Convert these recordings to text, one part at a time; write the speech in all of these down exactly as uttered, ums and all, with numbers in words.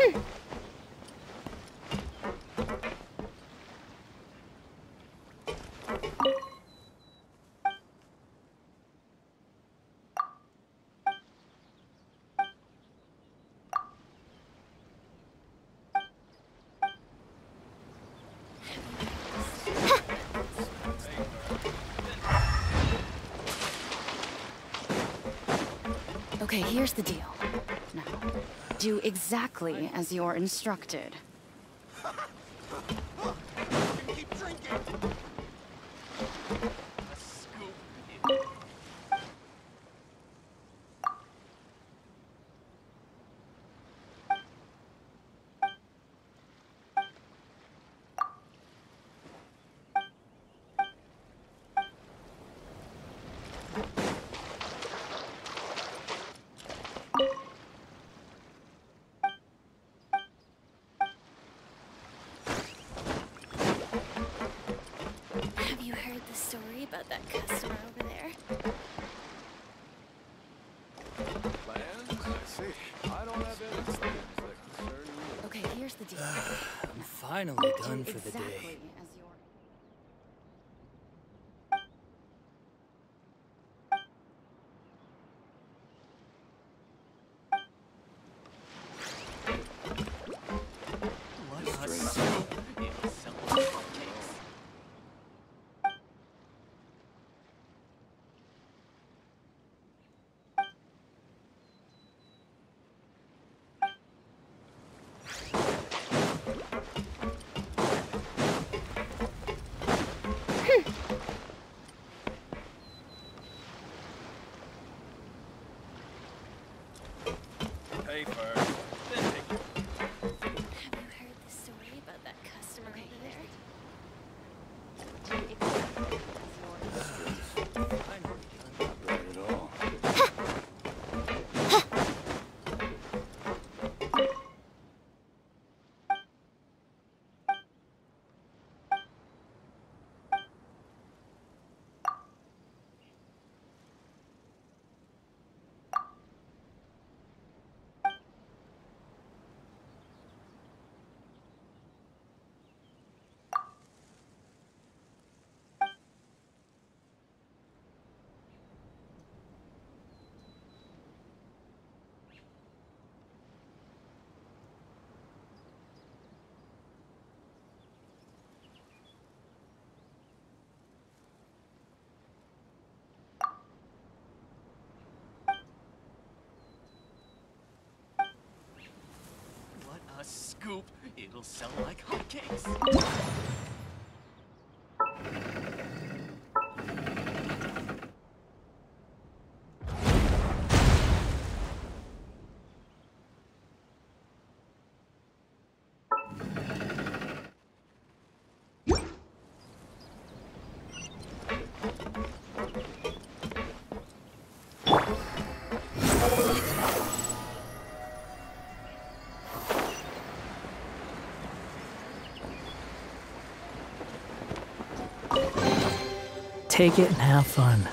Okay, here's the deal. Now, do exactly as you're instructed. Keep drinking. A scoop. Have you heard the story about that customer over there? Plans? I see. I don't have any plans that concern you. Okay, here's the deal. I'm finally done Do for the exactly day. as you're... What a Straight scoop. It'll sell like hotcakes. Pay first, then take it. Have you heard the story about that customer over there? Do exactly as you're... Finally done. Not bad at all. What a scoop! It'll sell like hotcakes. Take it and have fun.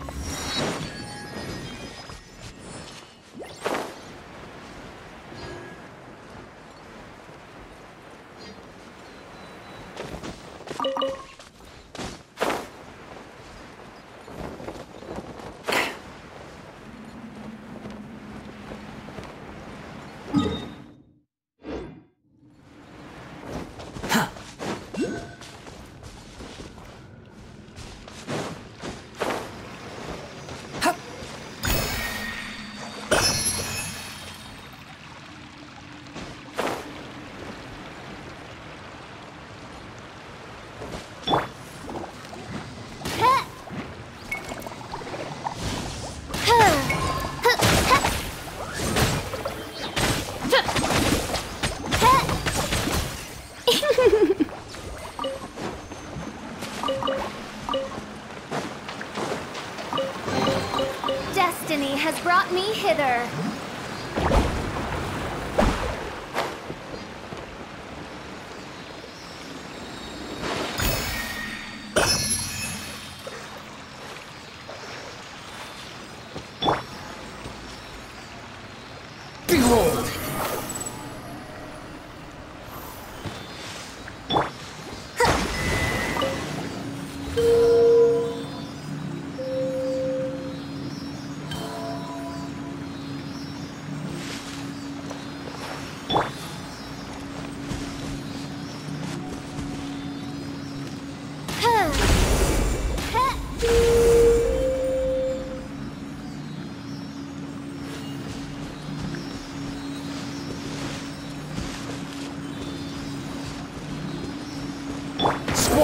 Destiny has brought me hither. Behold!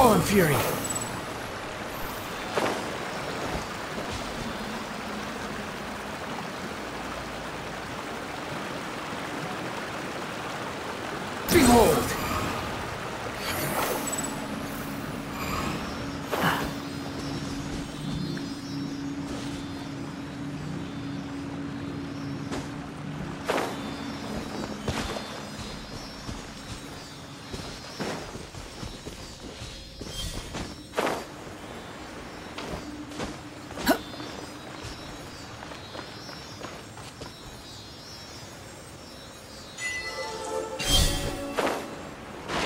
Fallen Fury. Behold!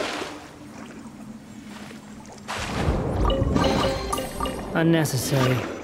Unnecessary.